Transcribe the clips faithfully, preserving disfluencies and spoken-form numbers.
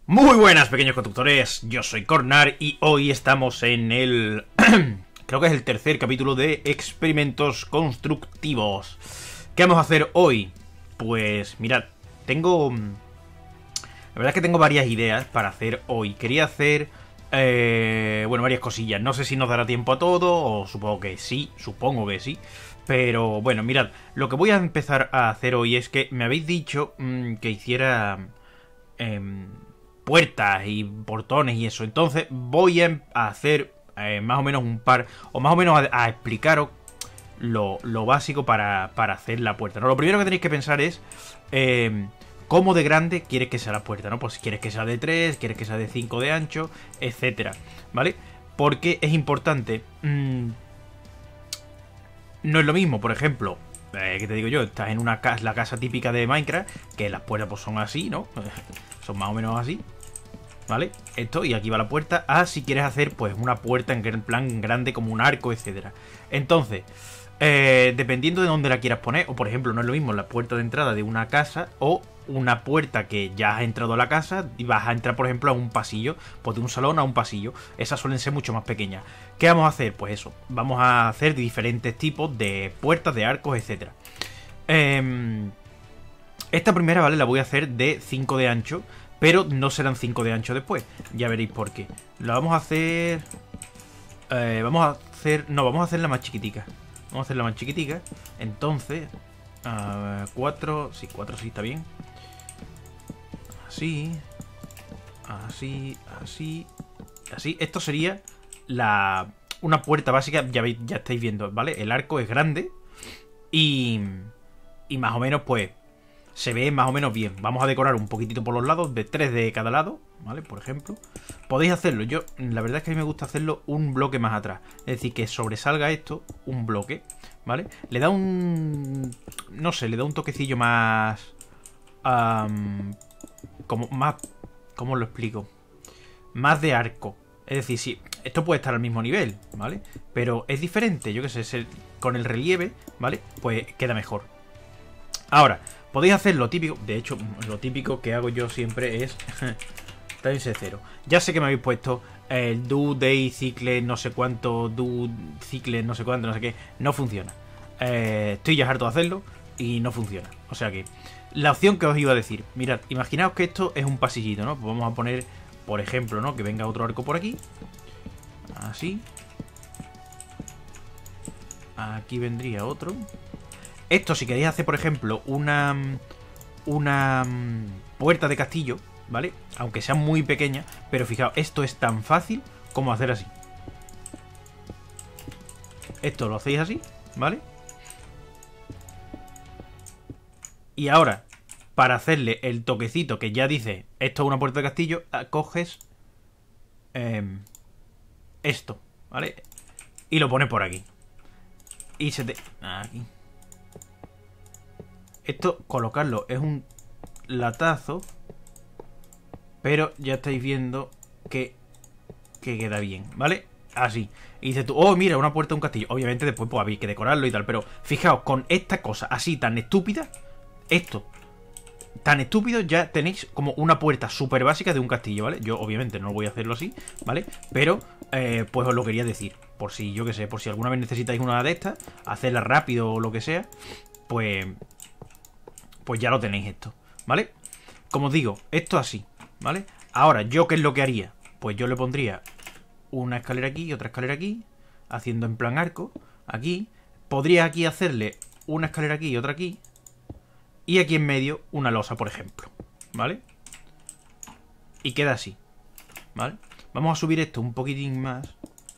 Muy buenas, pequeños constructores, yo soy Cornar y hoy estamos en el... creo que es el tercer capítulo de experimentos constructivos. ¿Qué vamos a hacer hoy? Pues mirad, tengo... La verdad es que tengo varias ideas para hacer hoy. Quería hacer... Eh, bueno, varias cosillas. No sé si nos dará tiempo a todo, o supongo que sí, supongo que sí. Pero bueno, mirad, lo que voy a empezar a hacer hoy es que me habéis dicho mmm, que hiciera... Eh, puertas y portones y eso. Entonces voy a hacer eh, más o menos un par, o más o menos a, a explicaros lo, lo básico para, para hacer la puerta, ¿no? Lo primero que tenéis que pensar es eh, cómo de grande quieres que sea la puerta, ¿no? Pues si quieres que sea de tres, quieres que sea de cinco de ancho, etcétera, ¿vale? Porque es importante. Mmm, no es lo mismo, por ejemplo, eh, ¿qué te digo yo? Estás en una casa, la casa típica de Minecraft, que las puertas pues son así, ¿no? Son más o menos así, ¿vale? Esto, y aquí va la puerta. Ah, si quieres hacer pues una puerta en plan grande como un arco, etcétera. Entonces, eh, dependiendo de dónde la quieras poner, o por ejemplo, no es lo mismo la puerta de entrada de una casa o una puerta que ya has entrado a la casa y vas a entrar, por ejemplo, a un pasillo, pues de un salón a un pasillo. Esas suelen ser mucho más pequeñas. ¿Qué vamos a hacer? Pues eso, vamos a hacer diferentes tipos de puertas, de arcos, etcétera. Eh, esta primera, ¿vale? La voy a hacer de cinco de ancho, pero no serán cinco de ancho después. Ya veréis por qué. La vamos a hacer... Eh, vamos a hacer... No, vamos a hacerla más chiquitica. Vamos a hacerla más chiquitica. Entonces... Uh, cuatro... Sí, cuatro sí está bien. Así. Así. Así. Así. Esto sería la... una puerta básica. Ya veis, ya estáis viendo, ¿vale? El arco es grande. Y... Y más o menos, pues... se ve más o menos bien. Vamos a decorar un poquitito por los lados, de tres de cada lado, ¿vale? Por ejemplo. Podéis hacerlo. Yo, la verdad es que a mí me gusta hacerlo un bloque más atrás. Es decir, que sobresalga esto un bloque, ¿vale? Le da un... no sé, le da un toquecillo más... Um, como más... ¿Cómo lo explico? Más de arco. Es decir, sí, esto puede estar al mismo nivel, ¿vale? Pero es diferente, yo qué sé, el, con el relieve, ¿vale? Pues queda mejor. Ahora, podéis hacer lo típico. De hecho, lo típico que hago yo siempre es times cero. Ya sé que me habéis puesto el do, day, cicle, no sé cuánto, do, cicle, no sé cuánto, no sé qué. No funciona. Eh, estoy ya harto de hacerlo y no funciona. O sea que, la opción que os iba a decir. Mirad, imaginaos que esto es un pasillito, ¿no? Pues vamos a poner, por ejemplo, ¿no? Que venga otro arco por aquí. Así. Aquí vendría otro. Esto, si queréis hacer, por ejemplo, una una puerta de castillo, ¿vale? Aunque sea muy pequeña, pero fijaos, esto es tan fácil como hacer así. Esto lo hacéis así, ¿vale? Y ahora, para hacerle el toquecito que ya dice esto es una puerta de castillo, coges eh, esto, ¿vale? Y lo pones por aquí. Y se te... aquí. Esto, colocarlo, es un latazo. Pero ya estáis viendo que, que queda bien, ¿vale? Así. Y dices tú, oh, mira, una puerta de un castillo. Obviamente después pues habéis que decorarlo y tal. Pero fijaos, con esta cosa así tan estúpida, esto tan estúpido, ya tenéis como una puerta súper básica de un castillo, ¿vale? Yo obviamente no voy a hacerlo así, ¿vale? Pero, eh, pues os lo quería decir. Por si, yo que sé, por si alguna vez necesitáis una de estas, hacerla rápido o lo que sea, pues... pues ya lo tenéis esto, ¿vale? Como os digo, esto así, ¿vale? Ahora, ¿yo qué es lo que haría? Pues yo le pondría una escalera aquí y otra escalera aquí, haciendo en plan arco, aquí. Podría aquí hacerle una escalera aquí y otra aquí. Y aquí en medio una losa, por ejemplo, ¿vale? Y queda así, ¿vale? Vamos a subir esto un poquitín más.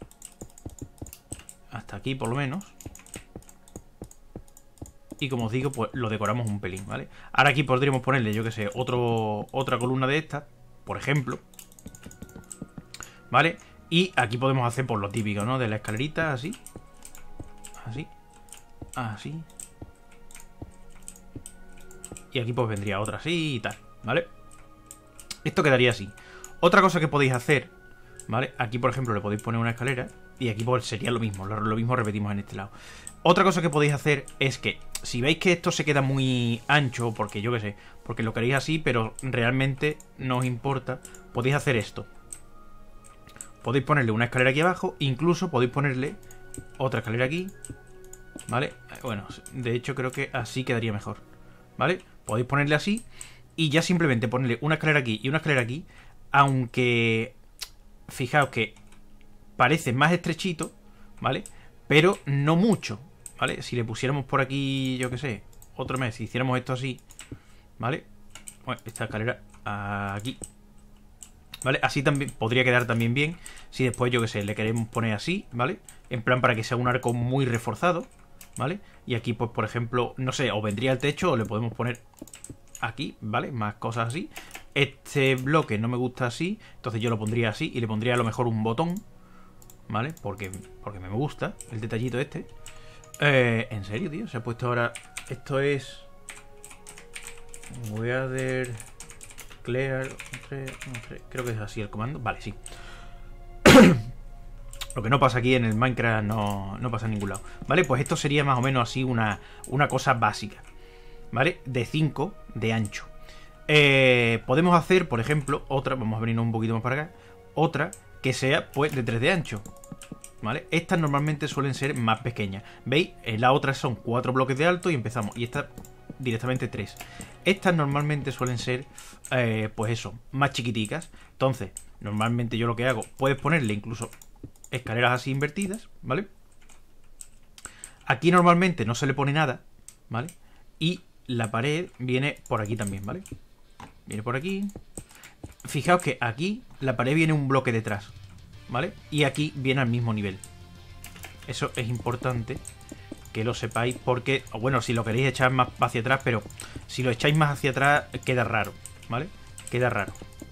Hasta aquí, por lo menos. Y como os digo, pues lo decoramos un pelín, ¿vale? Ahora aquí podríamos ponerle, yo que sé, otro, otra columna de estas, por ejemplo, ¿vale? Y aquí podemos hacer por lo típico, ¿no? De la escalerita, así. Así. Así. Y aquí pues vendría otra así y tal, ¿vale? Esto quedaría así. Otra cosa que podéis hacer, ¿vale? Aquí, por ejemplo, le podéis poner una escalera. Y aquí pues sería lo mismo, lo, lo mismo repetimos en este lado. Otra cosa que podéis hacer es que si veis que esto se queda muy ancho, porque yo qué sé, porque lo queréis así, pero realmente no os importa, podéis hacer esto. Podéis ponerle una escalera aquí abajo, incluso podéis ponerle otra escalera aquí, ¿vale? Bueno, de hecho creo que así quedaría mejor, ¿vale? Podéis ponerle así y ya simplemente ponerle una escalera aquí y una escalera aquí, aunque fijaos que parece más estrechito, ¿vale? Pero no mucho, ¿vale? Si le pusiéramos por aquí, yo qué sé, otro mes, si hiciéramos esto así, ¿vale? Bueno, esta escalera aquí, ¿vale? Así también podría quedar también bien. Si después, yo qué sé, le queremos poner así, ¿vale? En plan para que sea un arco muy reforzado, ¿vale? Y aquí, pues, por ejemplo, no sé, o vendría el techo o le podemos poner aquí, ¿vale? Más cosas así. Este bloque no me gusta así, entonces yo lo pondría así y le pondría a lo mejor un botón, ¿vale? Porque, porque me gusta el detallito este. Eh, ¿En serio, tío? Se ha puesto ahora... Esto es... Weather... Clear... Creo que es así el comando. Vale, sí. Lo que no pasa aquí en el Minecraft no, no pasa en ningún lado. Vale, pues esto sería más o menos así una, una cosa básica, ¿vale? De cinco de ancho. Eh, podemos hacer, por ejemplo, otra... Vamos a venirnos un poquito más para acá. Otra que sea, pues, de tres de ancho, ¿vale? Estas normalmente suelen ser más pequeñas. ¿Veis? En la otra son cuatro bloques de alto y empezamos. Y esta directamente tres. Estas normalmente suelen ser, eh, pues eso, más chiquiticas. Entonces, normalmente yo lo que hago, puedes ponerle incluso escaleras así invertidas, ¿vale? Aquí normalmente no se le pone nada, ¿vale? Y la pared viene por aquí también, ¿vale? Viene por aquí. Fijaos que aquí la pared viene un bloque detrás, ¿vale? Y aquí viene al mismo nivel. Eso es importante que lo sepáis porque, bueno, si lo queréis echar más hacia atrás, pero si lo echáis más hacia atrás queda raro, ¿vale? Queda raro.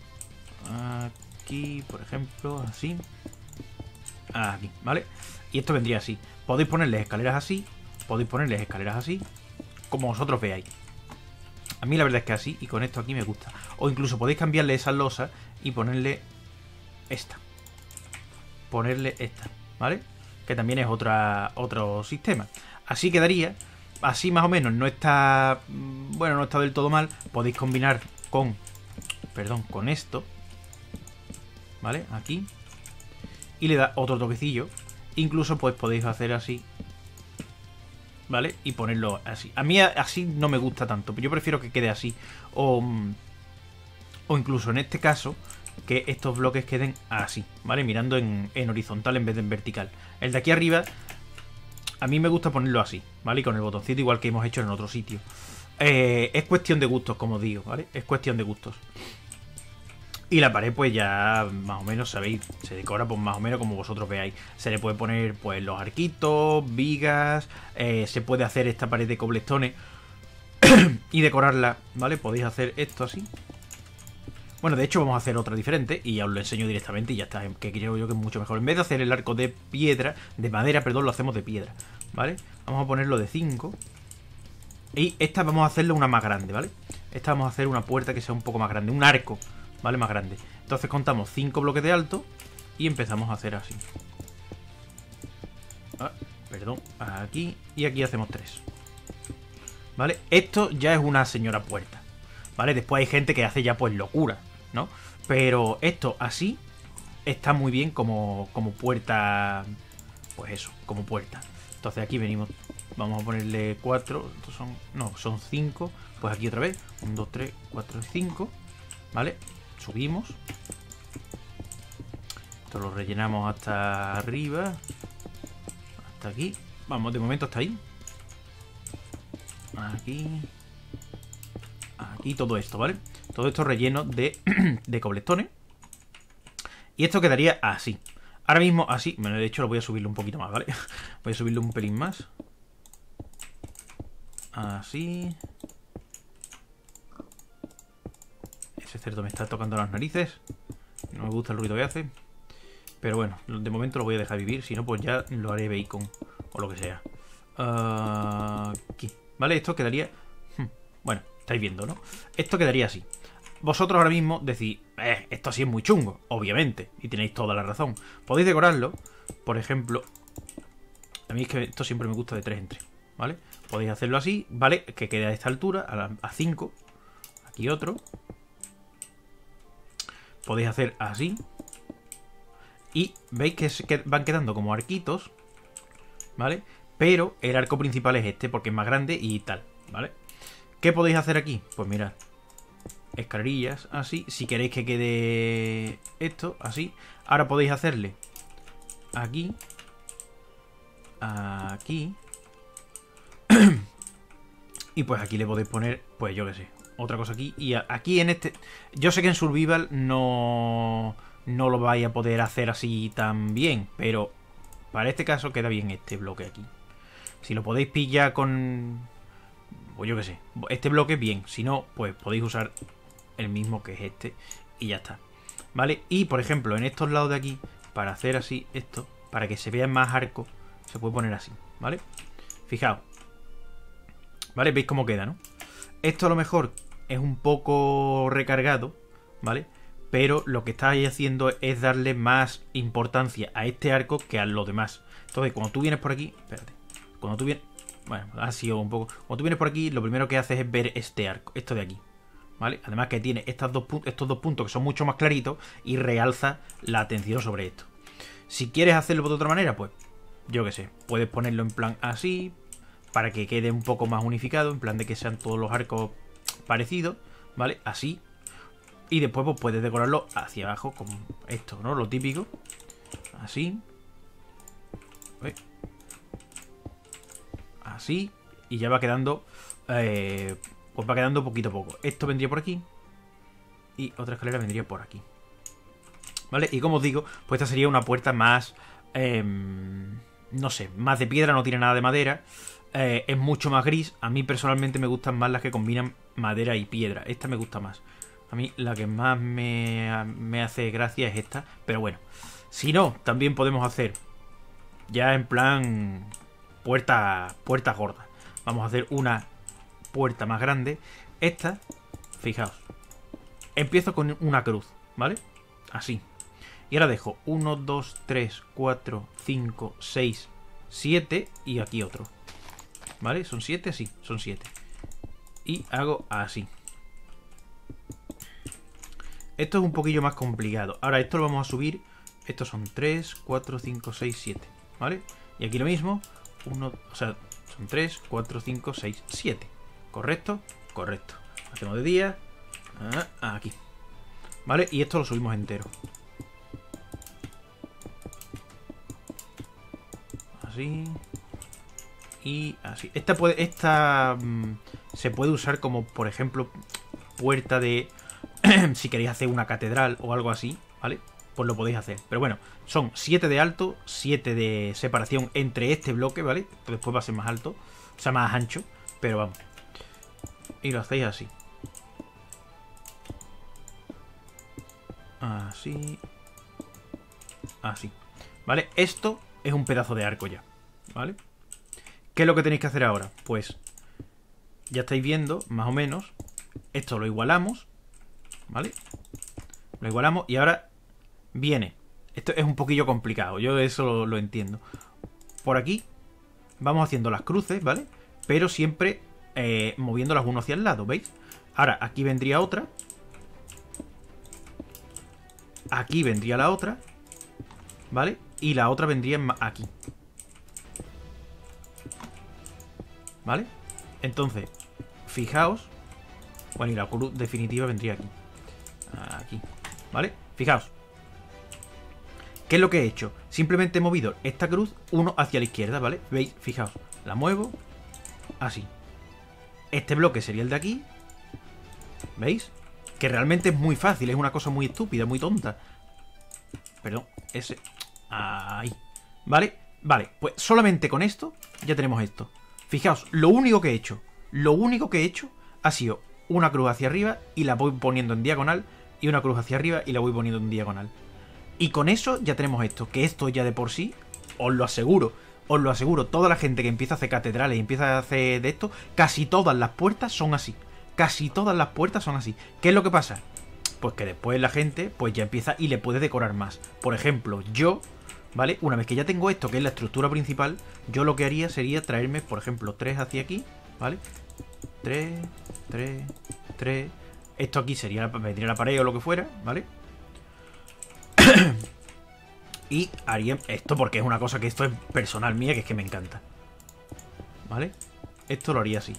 Aquí, por ejemplo, así. Aquí, ¿vale? Y esto vendría así. Podéis ponerles escaleras así, podéis ponerles escaleras así, como vosotros veáis. A mí la verdad es que así, y con esto aquí me gusta. O incluso podéis cambiarle esa losa y ponerle esta. Ponerle esta, ¿vale? Que también es otra, otro sistema. Así quedaría. Así más o menos. No está... Bueno, no está del todo mal. Podéis combinar con... Perdón, con esto. ¿Vale? Aquí. Y le da otro toquecillo. Incluso pues podéis hacer así. ¿Vale? Y ponerlo así. A mí así no me gusta tanto. Yo prefiero que quede así. O, o incluso en este caso, que estos bloques queden así, ¿vale? Mirando en, en horizontal en vez de en vertical. El de aquí arriba, a mí me gusta ponerlo así, ¿vale? Y con el botoncito igual que hemos hecho en otro sitio. Eh, es cuestión de gustos, como os digo, ¿vale? Es cuestión de gustos. Y la pared pues ya más o menos, sabéis, se decora pues más o menos como vosotros veáis. Se le puede poner pues los arquitos, vigas, eh, se puede hacer esta pared de cobblestone y decorarla, ¿vale? Podéis hacer esto así. Bueno, de hecho vamos a hacer otra diferente y ya os lo enseño directamente y ya está, que creo yo que es mucho mejor. En vez de hacer el arco de piedra, de madera, perdón, lo hacemos de piedra, ¿vale? Vamos a ponerlo de cinco. Y esta vamos a hacerle una más grande, ¿vale? Esta vamos a hacer una puerta que sea un poco más grande, un arco, ¿vale? Más grande. Entonces contamos cinco bloques de alto y empezamos a hacer así. Ah, perdón, aquí y aquí hacemos tres. ¿Vale? Esto ya es una señora puerta, ¿vale? Después hay gente que hace ya pues locura, ¿no? Pero esto así está muy bien como, como puerta. Pues eso, como puerta. Entonces aquí venimos, vamos a ponerle cuatro. Estos son, no, son cinco. Pues aquí otra vez, uno, dos, tres, cuatro, cinco. ¿Vale? Subimos. Esto lo rellenamos hasta arriba. Hasta aquí. Vamos, de momento hasta ahí. Aquí. Aquí todo esto, ¿vale? Todo esto relleno de, de cobblestone. Y esto quedaría así. Ahora mismo así. Bueno, de hecho lo voy a subirlo un poquito más, ¿vale? Voy a subirlo un pelín más. Así. Ese cerdo me está tocando las narices. No me gusta el ruido que hace. Pero bueno, de momento lo voy a dejar vivir. Si no, pues ya lo haré bacon. O lo que sea. Uh, aquí. ¿Vale? Esto quedaría... Bueno, estáis viendo, ¿no? Esto quedaría así. Vosotros ahora mismo decís, eh, esto así es muy chungo, obviamente, y tenéis toda la razón. Podéis decorarlo, por ejemplo, a mí es que esto siempre me gusta de tres en tres, ¿vale? Podéis hacerlo así, ¿vale? Que quede a esta altura, a cinco. Aquí otro. Podéis hacer así. Y veis que, se, que van quedando como arquitos, ¿vale? Pero el arco principal es este porque es más grande y tal, ¿vale? ¿Qué podéis hacer aquí? Pues mirad, escalerillas, así. Si queréis que quede esto, así. Ahora podéis hacerle aquí, aquí. Y pues aquí le podéis poner, pues yo qué sé, otra cosa aquí. Y aquí en este... Yo sé que en Survival no... No lo vais a poder hacer así tan bien, pero para este caso queda bien este bloque aquí. Si lo podéis pillar con... Pues yo qué sé, este bloque bien. Si no, pues podéis usar el mismo que es este y ya está, ¿vale? Y por ejemplo, en estos lados de aquí, para hacer así esto, para que se vean más arcos, se puede poner así, ¿vale? Fijaos, ¿vale? ¿Veis cómo queda, no? Esto a lo mejor es un poco recargado, ¿vale? Pero lo que estáis haciendo es darle más importancia a este arco que a los demás. Entonces, cuando tú vienes por aquí... Espérate. Cuando tú vienes... Bueno, ha sido un poco... Cuando tú vienes por aquí, lo primero que haces es ver este arco. Esto de aquí, ¿vale? Además que tiene estas dos, estos dos puntos que son mucho más claritos y realza la atención sobre esto. Si quieres hacerlo de otra manera, pues... Yo qué sé. Puedes ponerlo en plan así, para que quede un poco más unificado. En plan de que sean todos los arcos parecidos, ¿vale? Así. Y después pues puedes decorarlo hacia abajo con esto, ¿no? Lo típico. Así. Así. Y ya va quedando... Eh, pues va quedando poquito a poco. Esto vendría por aquí. Y otra escalera vendría por aquí. ¿Vale? Y como os digo, pues esta sería una puerta más... Eh, no sé, más de piedra, no tiene nada de madera. Eh, es mucho más gris. A mí personalmente me gustan más las que combinan madera y piedra. Esta me gusta más. A mí la que más me, me hace gracia es esta. Pero bueno, si no, también podemos hacer ya en plan puerta, puerta gorda. Vamos a hacer una puerta más grande. Esta, fijaos, empiezo con una cruz, ¿vale? Así. Y ahora dejo uno, dos, tres, cuatro, cinco, seis, siete y aquí otro. ¿Vale? ¿Son siete? Sí, son siete. Y hago así. Esto es un poquillo más complicado. Ahora esto lo vamos a subir. Estos son tres, cuatro, cinco, seis, siete. ¿Vale? Y aquí lo mismo. uno, o sea, son tres, cuatro, cinco, seis, siete. ¿Correcto? Correcto. Hacemos de día. Ah, aquí. ¿Vale? Y esto lo subimos entero. Así. Y así. Esta puede. Esta. Mmm, se puede usar como, por ejemplo, puerta de. Si queréis hacer una catedral o algo así, ¿vale? Pues lo podéis hacer. Pero bueno, son siete de alto, siete de separación entre este bloque, ¿vale? Después va a ser más alto, o sea, más ancho. Pero vamos. Y lo hacéis así. Así. Así. ¿Vale? Esto es un pedazo de arco ya, ¿vale? ¿Qué es lo que tenéis que hacer ahora? Pues ya estáis viendo, más o menos. Esto lo igualamos, ¿vale? Lo igualamos y ahora viene. Esto es un poquillo complicado, yo eso lo, lo entiendo. Por aquí vamos haciendo las cruces, ¿vale? Pero siempre eh, moviéndolas uno hacia el lado, ¿veis? Ahora aquí vendría otra. Aquí vendría la otra, ¿vale? Y la otra vendría aquí, ¿vale? Entonces, fijaos. Bueno, y la cruz definitiva vendría aquí. Aquí, ¿vale? Fijaos. ¿Qué es lo que he hecho? Simplemente he movido esta cruz uno hacia la izquierda, ¿vale? ¿Veis? Fijaos. La muevo así. Este bloque sería el de aquí. ¿Veis? Que realmente es muy fácil. Es una cosa muy estúpida, muy tonta. Perdón, ese... Ahí. ¿Vale? Vale, pues solamente con esto ya tenemos esto. Fijaos, lo único que he hecho, lo único que he hecho ha sido una cruz hacia arriba y la voy poniendo en diagonal, y una cruz hacia arriba y la voy poniendo en diagonal. Y con eso ya tenemos esto, que esto ya de por sí, os lo aseguro, os lo aseguro, toda la gente que empieza a hacer catedrales y empieza a hacer de esto, casi todas las puertas son así. Casi todas las puertas son así. ¿Qué es lo que pasa? Pues que después la gente pues ya empieza y le puede decorar más. Por ejemplo, yo ¿vale? Una vez que ya tengo esto, que es la estructura principal, yo lo que haría sería traerme, por ejemplo, tres hacia aquí, ¿vale? tres, tres, tres. Esto aquí sería, vendría la pared o lo que fuera, ¿vale? Y haría esto porque es una cosa que esto es personal mía, que es que me encanta, ¿vale? Esto lo haría así,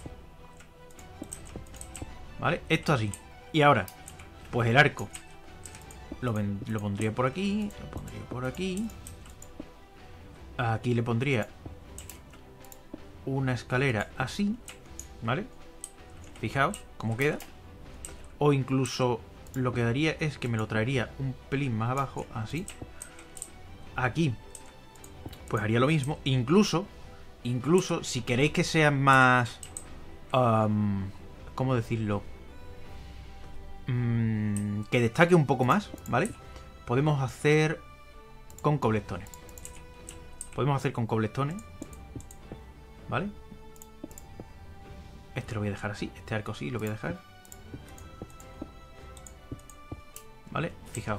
¿vale? Esto así. Y ahora, pues el arco lo, ven, lo pondría por aquí, lo pondría por aquí. Aquí le pondría una escalera así, ¿vale? Fijaos cómo queda. O incluso lo que daría es que me lo traería un pelín más abajo, así. Aquí, pues haría lo mismo. Incluso, incluso, si queréis que sea más... Um, ¿Cómo decirlo? Um, que destaque un poco más, ¿vale? Podemos hacer con cobblestones. Podemos hacer con cobblestones, ¿vale? Este lo voy a dejar así. Este arco sí lo voy a dejar, ¿vale? Fijaos.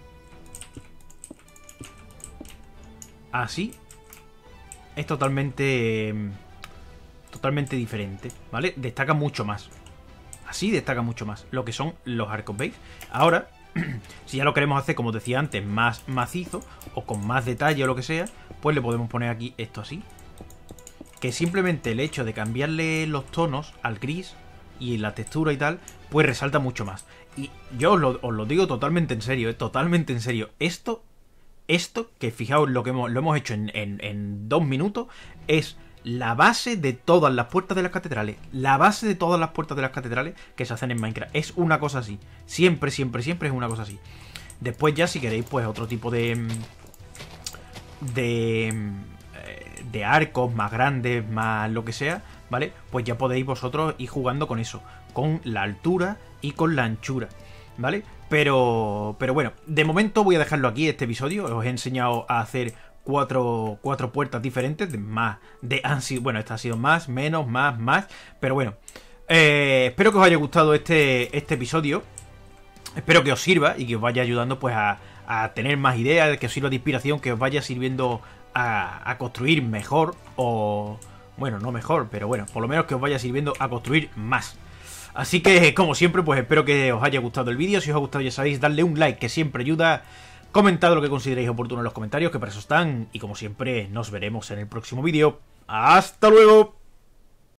Así es totalmente totalmente diferente, ¿vale? Destaca mucho más. Así destaca mucho más lo que son los arcos, ¿veis? Ahora, si ya lo queremos hacer, como decía antes, más macizo o con más detalle o lo que sea, pues le podemos poner aquí esto así. Que simplemente el hecho de cambiarle los tonos al gris y la textura y tal, pues resalta mucho más. Y yo os lo, os lo digo totalmente en serio, ¿eh? Totalmente en serio. Esto... Esto, que fijaos lo que hemos, lo hemos hecho en, en, en dos minutos, es la base de todas las puertas de las catedrales. La base de todas las puertas de las catedrales que se hacen en Minecraft. Es una cosa así. Siempre, siempre, siempre es una cosa así. Después ya, si queréis, pues otro tipo de... De... De arcos más grandes, más lo que sea, ¿vale? Pues ya podéis vosotros ir jugando con eso. Con la altura y con la anchura, ¿vale? Pero, pero bueno, de momento voy a dejarlo aquí, este episodio. Os he enseñado a hacer cuatro, cuatro puertas diferentes. De más, de han sido, bueno, esta ha sido más, menos, más, más. Pero bueno, eh, espero que os haya gustado este, este episodio. Espero que os sirva y que os vaya ayudando pues a, a tener más ideas, que os sirva de inspiración, que os vaya sirviendo a, a construir mejor. O, bueno, no mejor, pero bueno, por lo menos que os vaya sirviendo a construir más. Así que, como siempre, pues espero que os haya gustado el vídeo. Si os ha gustado, ya sabéis, darle un like, que siempre ayuda. Comentad lo que consideréis oportuno en los comentarios, que para eso están. Y como siempre, nos veremos en el próximo vídeo. ¡Hasta luego!